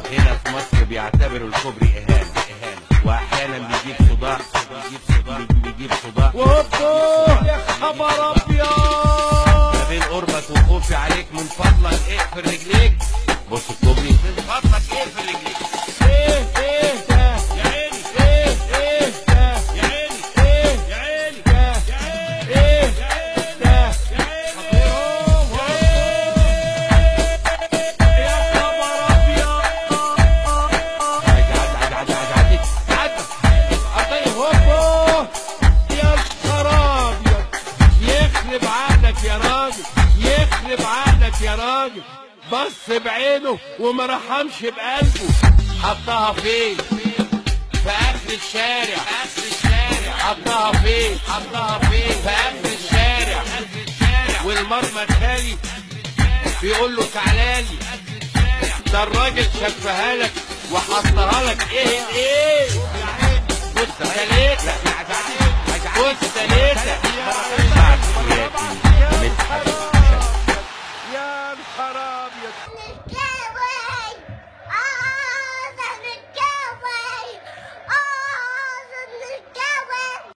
هنا في مصر بيعتبروا الكوبري إهانة وأحيانا بيجيب صداع وهوبو يا خبر أبيض. ما بين قربك وخوفي عليك من فضلك اقفل رجليك. بص الكوبري من فضلك اقفل رجليك. ايه ده يا عيني، ايه ده يا عيني، ايه ده ايه ده يا خبر أبيض. عدي هوبو يا خراب يخرب عقلك يا راجل، يخرب عقلك يا راجل. بص بعينه وما رحمش بقلبه. حطها فين؟ في اخر الشارع. حطها فين؟ في اخر الشارع. والمرمى خالي بيقول له تعالالي. ده الراجل شفها لك وحطها لك. ايه بص تلاتة يا نهار ابيض.